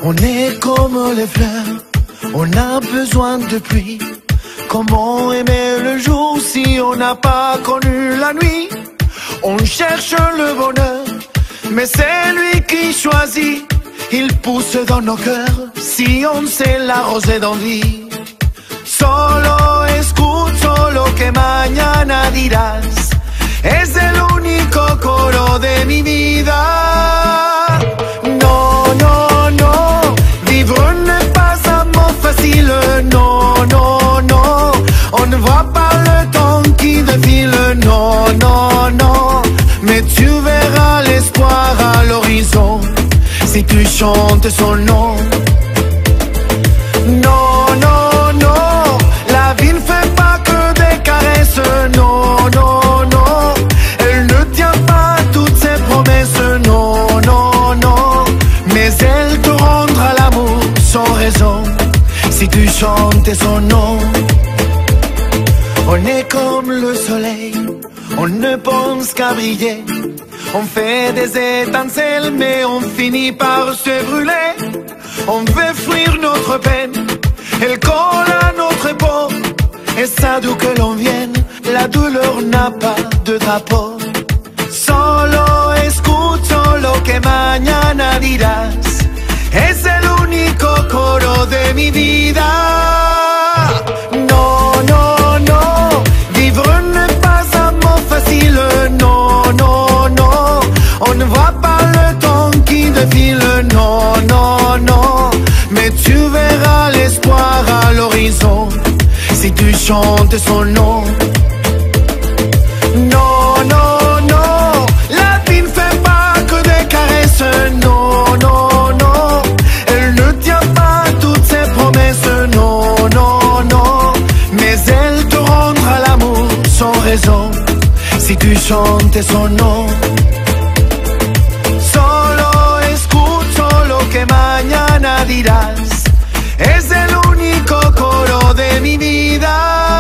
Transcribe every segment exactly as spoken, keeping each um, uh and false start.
On est comme les fleurs, on a besoin de pluie. Comment aimer le jour si on n'a pas connu la nuit? On cherche le bonheur, mais c'est lui qui choisit. Il pousse dans nos cœurs si on sait l'arroser d'envie. Solo escucho lo que mañana dirás. Es el único coro de mi vida. No, no, no, vivre n'est pas un mot facile. Non, non, non, on ne voit pas le temps qui défile. Non, non, non, mais tu verras l'espoir à l'horizon si tu chantes son nom. Non, non, non, la vie ne fait pas que des caresses. Non, non, non, elle ne tient pas toutes ses promesses. Non, non, non, mais elle te rendra l'amour sans raison si tu chantes son nom. On est comme le soleil, on ne pense qu'à briller. On fait des étincelles mais on finit par se brûler. On veut fuir notre peine, elle colle à notre peau. Et ça d'où que l'on vienne, la douleur n'a pas de drapeau. Solo escucho lo que mañana dirás. Es el único coro de mi vida. No, no, no, vivre n'est pas un mot facile. Non, non, non, on ne voit pas le temps qui défile. Non, non, non, mais tu verras l'espoir à l'horizon si tu chantes son nom. Non, non, non, la vie ne fait pas que des caresses. Non, non, non, elle ne tient pas toutes ses promesses. Non, non, non, mais elle te rendra l'amour sans raison si tu chantes son nom. Solo escucho lo que mañana dirás. Es el único coro de mi vida.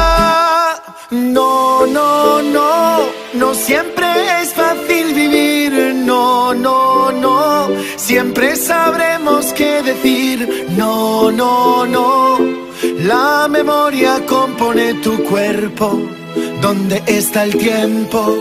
No, no, no, no siempre es fácil vivir. No, no, no, siempre sabremos qué decir. No, no, no, la memoria compone tu cuerpo. ¿Dónde está el tiempo?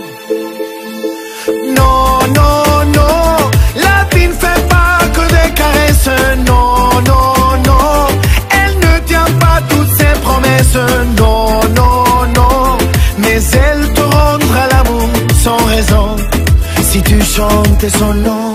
No, no, no, la vie ne fait pas que des caresses. Non, non, non, elle ne tient pas toutes ses promesses. Non, non, non, mais elle te rendra l'amour sans raison si tu chantes son nom.